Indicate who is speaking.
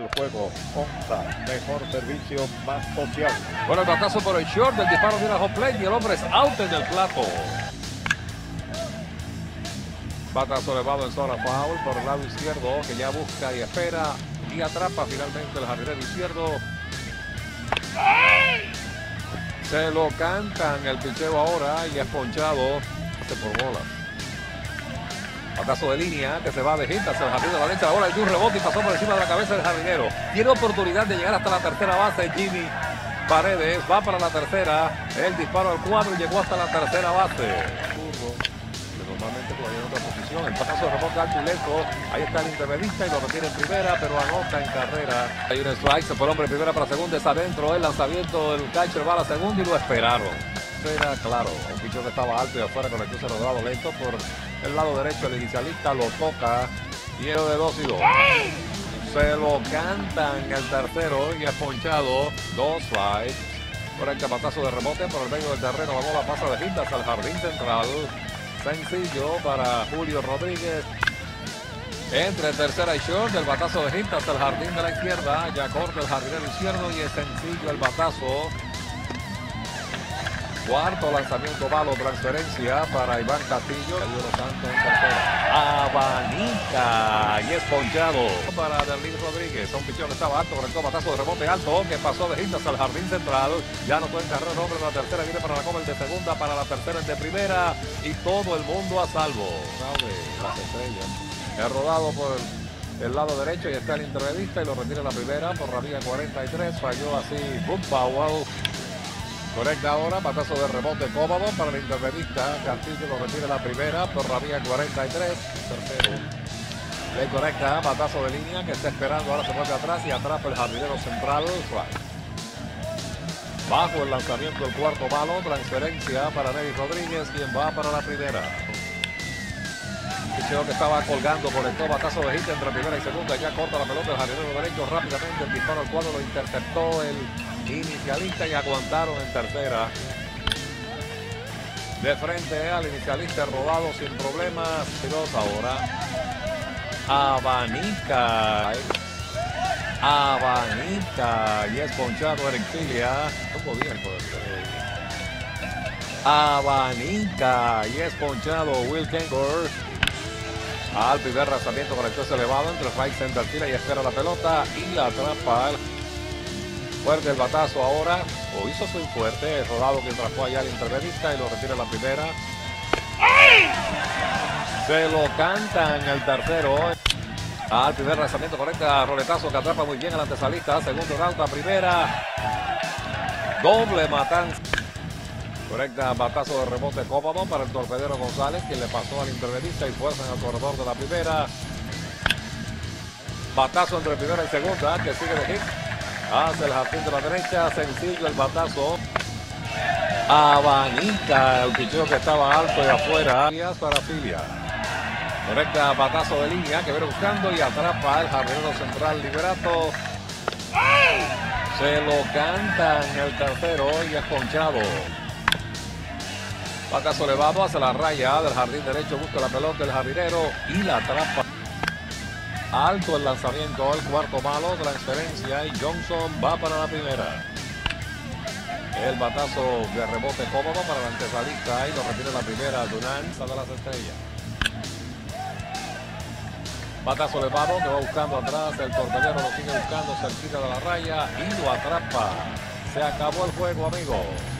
Speaker 1: el juego. Onza, mejor servicio, más social.
Speaker 2: Bueno, el batazo por el short, el disparo viene a home plate y el hombre es out en el plato. Batazo elevado en zona foul por el lado izquierdo, que ya busca y espera y atrapa finalmente el jardinero izquierdo. Se lo cantan el picheo ahora y es ponchado por bolas. Batazo de línea que se va de hit hacia el jardín de la derecha. Ahora hay un rebote y pasó por encima de la cabeza del jardinero. Tiene oportunidad de llegar hasta la tercera base. Jimmy Paredes va para la tercera. El disparo al cuadro y llegó hasta la tercera base. Normalmente jugaría en otra posición. El batazo de rebote alto y lento. Ahí está el intermedista y lo retiene en primera, pero anota en carrera. Hay un strike, se fue el hombre en primera para segunda, es adentro. El lanzamiento del catcher va a la segunda y lo esperaron. Era claro, un pichón que estaba alto y afuera con el cruce rodado lento por el lado derecho. El inicialista lo toca y es de 2-2. Se lo cantan el tercero y es ponchado. 2 strikes. Por el batazo de rebote por el medio del terreno. La bola pasa de hit hasta el jardín central. Sencillo para Julio Rodríguez. Entre tercera y short, el batazo de hit hasta el jardín de la izquierda. Ya corta el jardinero izquierdo y es sencillo el batazo. Cuarto lanzamiento malo, transferencia para Iván Castillo. Cayó Los Santos en tercera. Abanica y es ponchado para Derlin Rodríguez. Un pichón que estaba alto, conectó batazo de rebote alto que pasó de hit hasta el jardín central. Ya no puede encargar el hombre en la tercera. Viene para la copa el de segunda, para la tercera el de primera y todo el mundo a salvo. Las estrellas. Es rodado por el lado derecho y está el intermedista y lo retira la primera por la vía 43. Falló así Boom Powell. Correcta ahora, batazo de rebote cómodo para el intermedista. Castillo lo retira la primera por la vía 43. Tercero. Le correcta, batazo de línea que está esperando. Ahora se vuelve atrás y atrapa el jardinero central. Bajo el lanzamiento el cuarto malo. Transferencia para Nelly Rodríguez, quien va para la primera. Picheo que estaba colgando, conectó batazo de hit entre primera y segunda. Ya corta la pelota el jardinero derecho rápidamente. El disparo al cuadro lo interceptó el inicialista y aguantaron en tercera. De frente al inicialista, rodado sin problemas. Tiros ahora. Abanica y es ponchado Eric Filia. Estuvo bien por Abanica y es ponchado Will Kenkor. Al primer lanzamiento conectó ese elevado entre right center fila y espera la pelota y la atrapa. Fuerte el batazo ahora, o hizo swing fuerte, el rodado que atrapó allá al intermedista y lo retira la primera. Se lo cantan el tercero. Al primer lanzamiento conecta roletazo que atrapa muy bien al antesalista. Segundo round a primera. Doble matanza. Correcta, batazo de rebote cómodo para el torpedero González, quien le pasó al intermedista y fuerza en el corredor de la primera. Batazo entre primera y segunda, que sigue de hit. Hace el jardín de la derecha, sencillo el batazo. Abanica, el picheo que estaba alto y afuera. Para Filia. Correcta, batazo de línea que viene buscando y atrapa el jardinero central Liberato. Se lo cantan el tercero y es ponchado. Batazo elevado hacia la raya del jardín derecho, busca la pelota del jardinero y la atrapa. Alto el lanzamiento, el cuarto malo, transferencia y Johnson va para la primera. El batazo de rebote cómodo para el antesalista y lo retira la primera Dunán, sale a las estrellas. Batazo elevado que va buscando atrás, el torpedero lo sigue buscando cerquita de la raya y lo atrapa. Se acabó el juego, amigos.